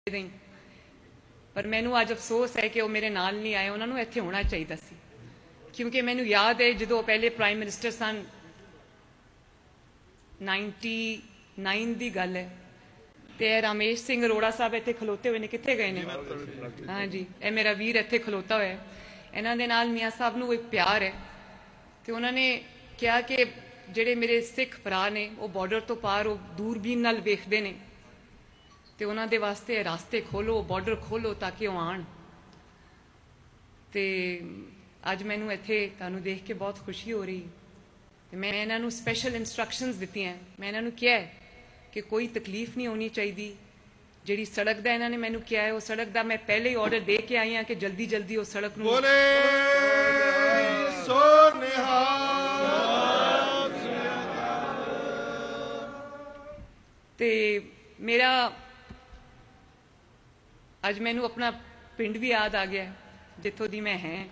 नहीं, पर मैनू अज अफसोस है कि वो मेरे नाल नहीं आए। उन्होंने इत्थे होना चाहिए सी, क्योंकि मैनू याद है जो पहले प्राइम मिनिस्टर सन 99 की गल है, तो रमेश सिंह अरोड़ा साहब इत्थे खलोते हुए ने, कित्थे गए ने? हाँ जी, ये मेरा वीर इत्थे खलोता हुआ है। इन्हां दे नाल मियाँ साहब नूं एक प्यार है, तो उन्होंने कहा कि ਜਿਹੜੇ मेरे सिख भरा ने वो बॉर्डर तो पार वो दूरबीन नाल वेखदे ने, तो उन्होंने वास्ते रास्ते खोलो, बॉर्डर खोलो ताकि वो आन। तो अज मैनू इत्थे तुहानूं देख के बहुत खुशी हो रही। तो मैं इन्हों स्पैशल इंस्ट्रक्शनस दित्ती हैं। मैं इन्हों कहा कि कोई तकलीफ नहीं होनी चाहिए। जिहड़ी सड़क का इन्होंने मैनू कहा है, वो सड़क का मैं पहले ही ऑर्डर दे के आई हाँ कि जल्दी जल्दी वो सड़क नूं ते मेरा अज मैनू अपना पिंड भी याद आ गया जिथों दी मैं है,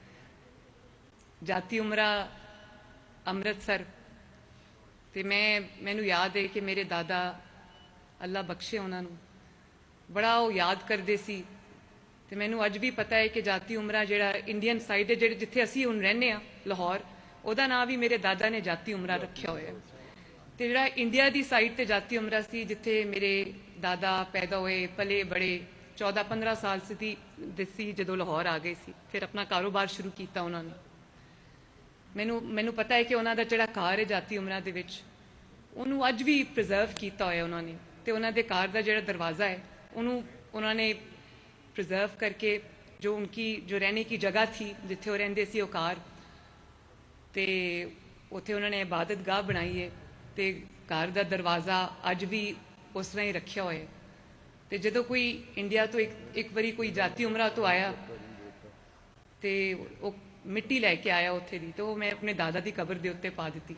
जाती उमरा अमृतसर। तो मैनू याद है कि मेरे दादा अल्लाह बख्शे उन्होंने बड़ा वो याद करते सी। तो मैनू अज भी पता है कि जाती उमरा जिहड़ा इंडियन साइड है, जिहड़े जिथे असीं हुण रहने लाहौर, उहदा नाम भी मेरे दादा ने जाती उमरा रखा होया। तो जिहड़ा इंडिया की साइड ते जाती उमरा सी, जिथे मेरे दादा पैदा हुए, पले बड़े 14-15 साल सी जो लाहौर आ गए सी, फिर अपना कारोबार शुरू किया उन्होंने। मैनू पता है कि उन्हों का जोड़ा घर है जाती उमरा दे विच, उन्होंने अज भी प्रिजर्व किया होया उन्होंने। तो उन्होंने घर का जोड़ा दरवाज़ा है उन्होंने प्रिजर्व करके, जो उनकी जो रहने की जगह थी जिथे वो रहंदे सी, वो घर, तो उत्थे उन्होंने इबादत गाह बनाई है। तो घर का दरवाज़ा अज भी उस तरह ही रखा हुआ है। तो जो कोई इंडिया तो एक बारी कोई जाती उमरा तो आया, तो वो मिट्टी लैके आया उत्थे दी, तो मैं अपने दादा की कबर के उत्ते पा दी।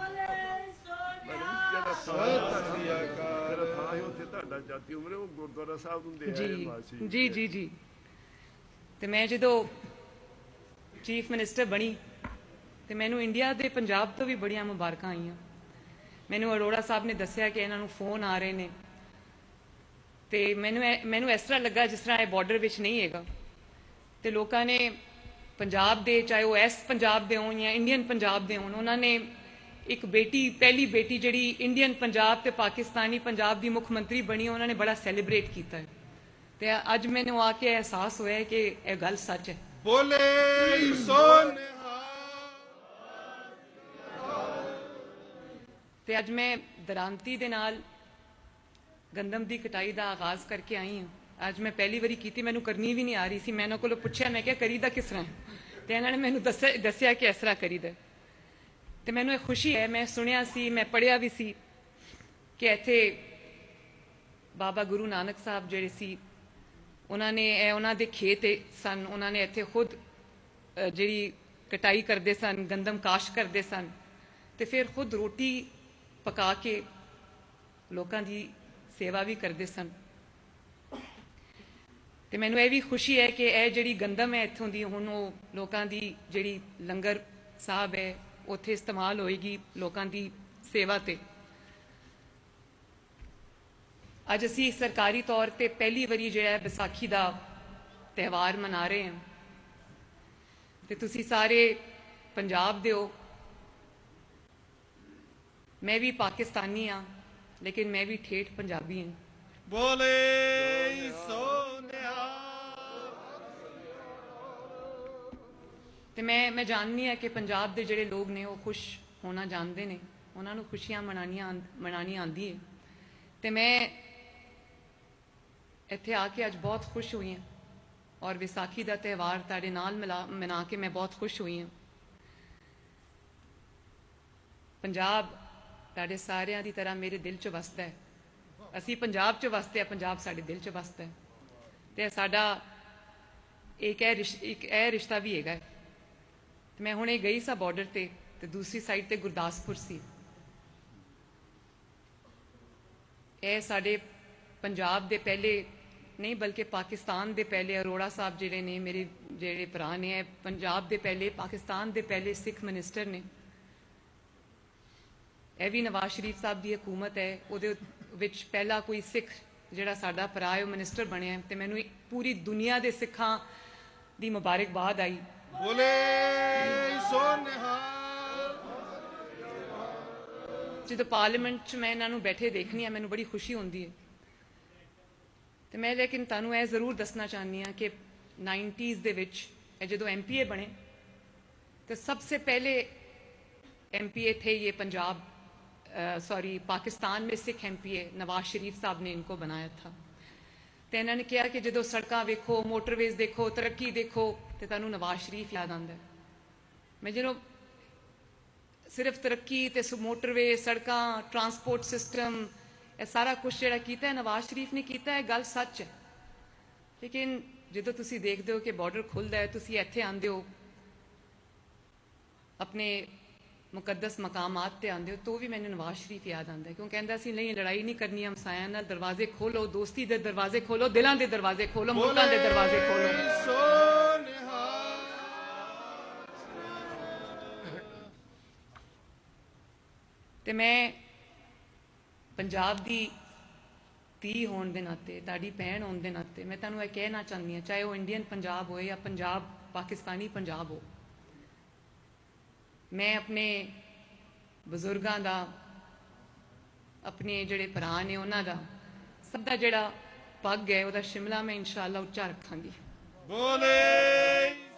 जी जी जी। तो मैं जो चीफ मिनिस्टर बनी, तो मैनू इंडिया के पंजाब तो भी बड़िया मुबारक आई। मैनू अरोड़ा साहब ने दसिया कि इन्होंने फोन आ रहे हैं, तो मैनू इस तरह लगा जिस तरह बॉर्डर विच नहीं है। तो लोगों ने पंजाब दे, चाहे वो इस पंजाब दे होण या इंडियन पंजाब दे होण, उन्होंने एक बेटी, पहली बेटी जिहड़ी इंडियन पंजाब ते पाकिस्तानी पंजाब की मुख मंत्री बनी, उन्होंने बड़ा सैलीब्रेट किया है। तो अज मैनू आके एहसास होया कि यह गल सच है। बोले तो अज मैं दरांती दे नाल गंदम की कटाई का आगाज़ करके आई हूँ। अज मैं पहली बारी की, मैनू करनी भी नहीं आ रही सी। मैं इन्हों को पुछया, मैं क्या करीदा किस तरह, तो इन्होंने मैनू दसिया कि इस तरह करीदा। तो मैनू एक खुशी है, मैं सुनिया सी, मैं पढ़िया भी सी कि इत्थे बाबा गुरु नानक साहब जिहड़े सी, उन्होंने उन्हों दे खेत सन, उन्होंने इत्थे खुद जिहड़ी कटाई करते सन, गंदम काश करते सन, तो फिर खुद रोटी पका के लोगों की सेवा भी करते सन। तो मैनू यह भी खुशी है कि यह जिहड़ी गंदम है इत्थों दी, हुण वो लोगों की जिहड़ी लंगर साहब है उत्थे इस्तेमाल होएगी लोगों की सेवा ते। अज असी सरकारी तौर पर पहली बारी जिहड़ा बैसाखी का त्यौहार मना रहे हैं। तो तुसी सारे पंजाब दे हो, मैं भी पाकिस्तानी हाँ, लेकिन मैं भी ठेठ पंजाबी हूँ। बोले तो मैं जाननी है कि पंजाब के जोड़े लोग ने वो खुश होना जानते हैं, उन्होंने खुशियां मनानी आती है। तो मैं इत्थे आके अज बहुत खुश हुई हूँ, और विसाखी का त्यौहार तुहाडे नाल मना के मैं बहुत खुश हुई हूँ। पंजाब तुहाडे सारियां दी तरह मेरे दिल च वसदा है। असी पंजाब च वसते हैं, पंजाब साडे दिल च वसदा है। तो साडा एक रिश्ता भी है। तो मैं हुणे गई सा बॉर्डर ते, तो दूसरी साइड ते गुरदासपुर सी। यह साडे पंजाब दे पहले नहीं बल्कि पाकिस्तान दे पहले अरोड़ा साहब जिहड़े ने, मेरे जिहड़े भरा ने, पंजाब दे पहले, पाकिस्तान दे पहले सिख मिनिस्टर ने। यह भी नवाज शरीफ साहब की हुकूमत है, उहदे विच पहला कोई सिख ਜਿਹੜਾ ਸਾਡਾ ਭਰਾ ਹੈ ਉਹ ਮਿਨਿਸਟਰ ਬਣਿਆ ਤੇ ਮੈਨੂੰ ਪੂਰੀ ਦੁਨੀਆ ਦੇ ਸਿੱਖਾਂ ਦੀ ਮੁਬਾਰਕਬਾਦ ਆਈ। ਬੋਲੇ ਸੋਨਿਹਾਲ। ਜਦੋਂ ਪਾਰਲੀਮੈਂਟ 'ਚ ਮੈਂ ਇਹਨਾਂ ਨੂੰ ਬੈਠੇ ਦੇਖਣੀ ਆ ਮੈਨੂੰ ਬੜੀ ਖੁਸ਼ੀ ਹੁੰਦੀ ਹੈ ਤੇ ਮੈਂ ਲੇਕਿਨ ਤੁਹਾਨੂੰ ਇਹ ਜ਼ਰੂਰ ਦੱਸਣਾ ਚਾਹੁੰਦੀ ਹਾਂ ਕਿ 90s ਦੇ ਵਿੱਚ ਇਹ ਜਦੋਂ MPA बने तो सबसे पहले MPA थे ये पंजाब पाकिस्तान में सिख MPA नवाज शरीफ साहब ने इनको बनाया था। तो इन्होंने कहा कि जो सड़क वेखो, मोटरवेज देखो, तरक्की देखो तो तुहानू नवाज शरीफ याद आता है। मैं जो सिर्फ तरक्की तो मोटरवे, सड़क, ट्रांसपोर्ट सिस्टम ये सारा कुछ जो किया है नवाज शरीफ ने किया है, गल सच है। लेकिन जो तुसी देखते हो कि बॉर्डर खुलता है, तुसी इत्थे आंदे हो अपने मुकद्दस मकामात ते आंदे हो तो भी मैंने नवाज शरीफ याद आता है, क्यों कहता सी नहीं लड़ाई नहीं करनी हमसायां नाल, दरवाजे खोलो, दोस्ती दे दरवाजे खोलो, दिलों के दरवाजे खोलो, मुल्कां दे दरवाजे खोलो। ते मैं पंजाब दी धी होने के नाते, ताड़ी भैन होने के नाते मैं तुहानू यह कहना चाहती हाँ, चाहे वह इंडियन पंजाब हो या पंजाब पाकिस्तानी पंजाब हो, मैं अपने बजुर्गों का, अपने जोड़े भरा ने उन्हों का सब का जोड़ा पग है वह शिमला मैं इंशाअल्लाह उच्चा रखांगी। बोले